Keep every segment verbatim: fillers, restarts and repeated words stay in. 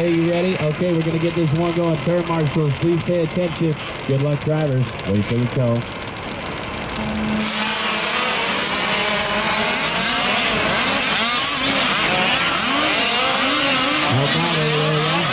Okay, you ready? Okay, we're going to get this one going. Turn marshals, please pay attention. Good luck, drivers. Wait for the toe. Help out over there, yeah.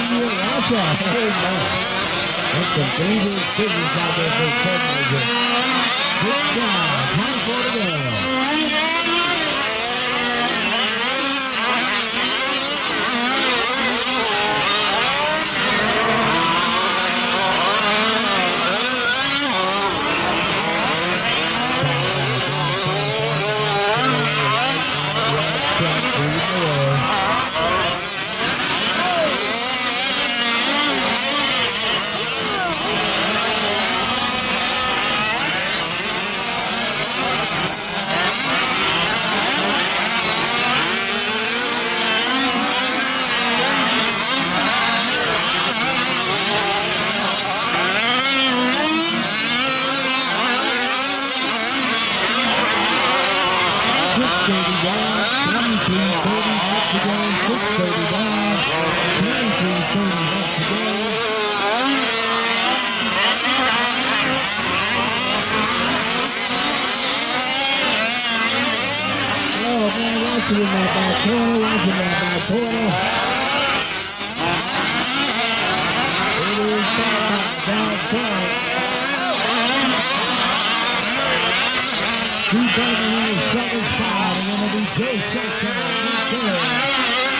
India, Russia. Oh, no. That's some dangerous business out there for Ted Major. Good job. twenty-four to go. In that back corner, watching that back corner. It is down front. Two burning in the second spot, and then it'll be Joe Sexton.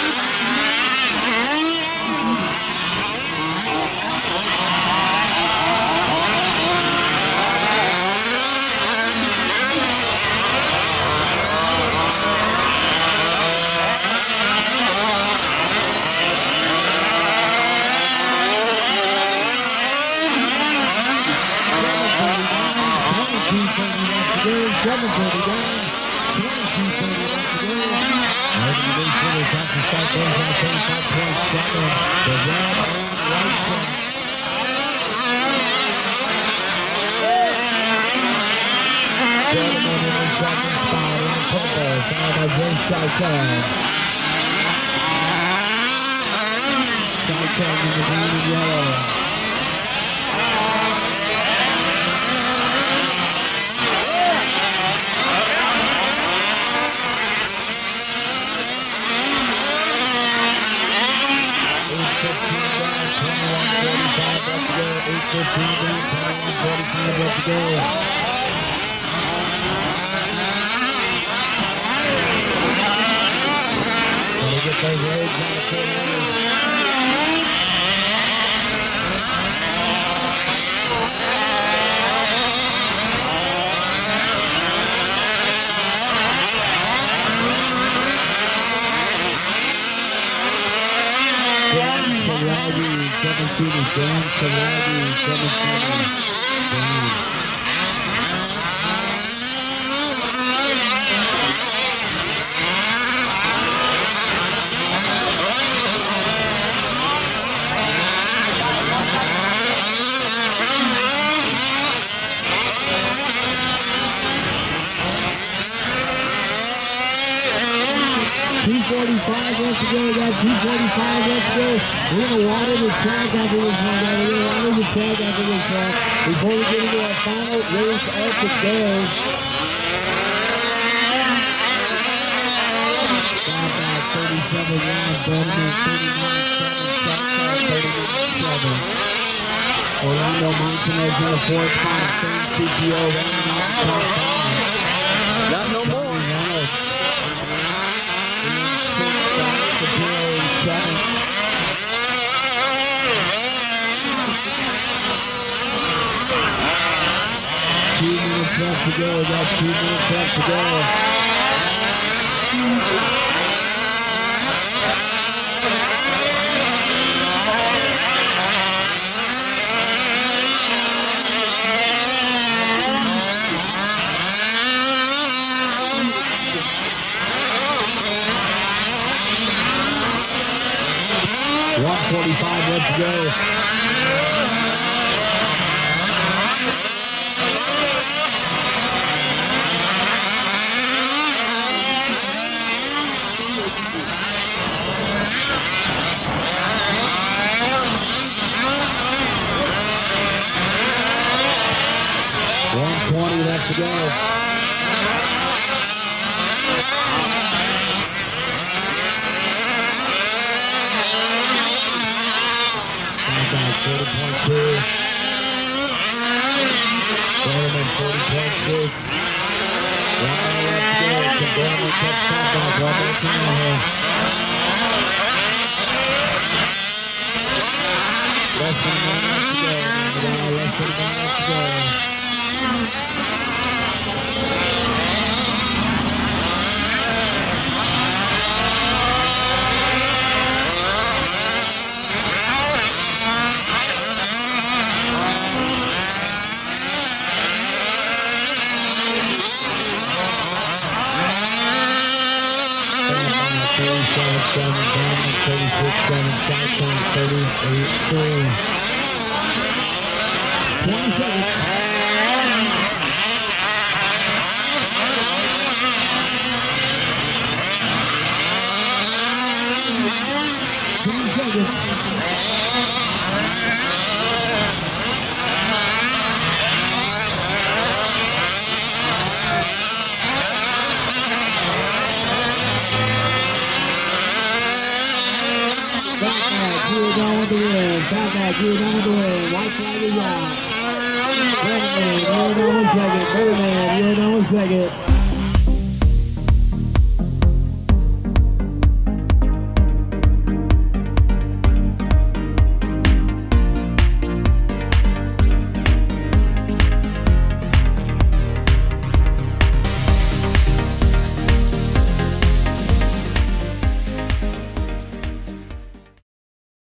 seven thirty down, twenty-two thirty left to go. Organization is off to start those on thirty-five point seven. The red and white side. Gentlemen in the second spot in the purple, followed by Jay Shytown. Shytown in the green and yellow. eight fifteen down, twenty-one forty-five left to go. Gonna get those roads out of four seventeen is Dan Salagi, seventeen. two forty-five left to go, we got two forty-five left to go. We're going to water the track after this one, guys. We're going to water the track after this track before we get into our final race of the day. Stop out thirty-seven rounds, Bowman thirty-nine seven, Southside thirty-nine seven. Orlando Montanez in the fourth spot, FangsCPO running out the top five. Not no more. Two minutes left to go. We got two minutes left to go. one forty-five left to go. one twenty left to go. back, forty point two. Gentlemen, forty point six. One minute left to go. Can Gentlemen catch countback? One minute to go here. Less than a minute left to go. Remember that, less than a minute left to go. thirty-seven seven, Diamond, thirty-six seven, Southtown, thirty-eight three. twenty seconds. twenty seconds. You were done with the win. Back back, you were done with the win. White flag is out. Birdman, you were done with second. Birdman, you were done with second.